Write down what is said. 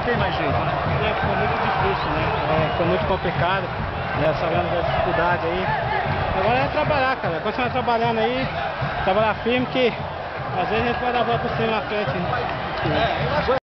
tem mais jeito, né? Ficou muito difícil, né? Ficou muito complicado, né? Sabendo da dificuldade aí. Agora é trabalhar, cara. Continuar trabalhando aí, trabalhar firme que às vezes a gente vai dar a volta por cima na frente. Né?